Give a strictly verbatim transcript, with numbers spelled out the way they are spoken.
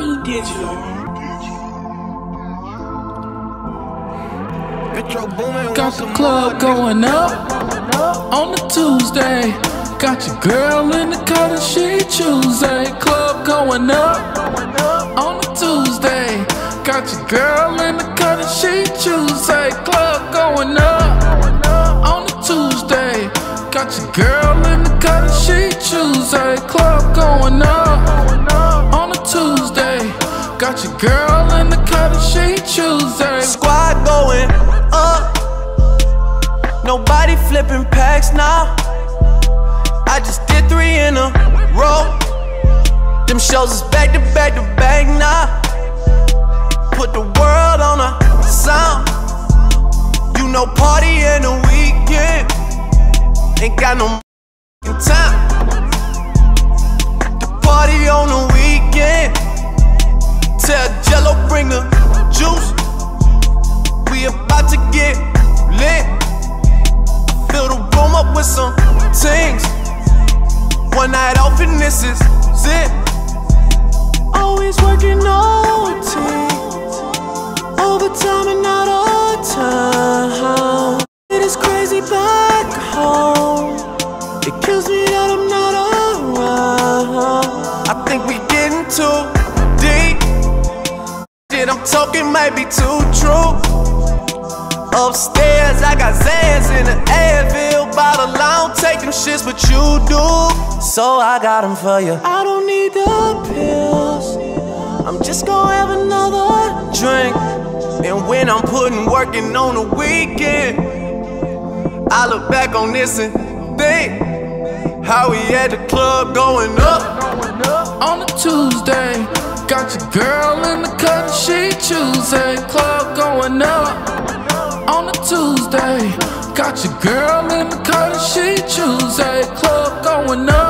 Money digital. Got the club going up on a Tuesday. Got your girl in the cut and she Tuesday. Club going up on a Tuesday. Got your girl in the cut and she Tuesday. Club going up on a Tuesday. Got your girl in the cut and she Tuesday. Club going up on a Tuesday. Got your girl in the cut and she Tuesday. Squad going up. Nobody flipping packs now. I just did three in a row. Them shows is back to back to back now. Put the world on a sound. You know, party in the weekend. Ain't got no time. The party on the weekend. Tell Jello bring the juice. We about to get lit. Fill the room up with some things. One night off and this is it. Always working O T, overtime and out of town. It is crazy back home. It kills me that I'm not around. I think we getting too deep. Shit I'm talking might be too true. Upstairs, I got Zans in the Advil bottle. I don't take them shits, but you do. So I got them for you. I don't need the pills. I'm just gonna have another drink. And when I'm putting working on the weekend, I look back on this and think how we at the club going up on a Tuesday. Got your girl in the cut and she Tuesday. Club going up on a Tuesday. Got your girl in the cut and she Tuesday. Club going up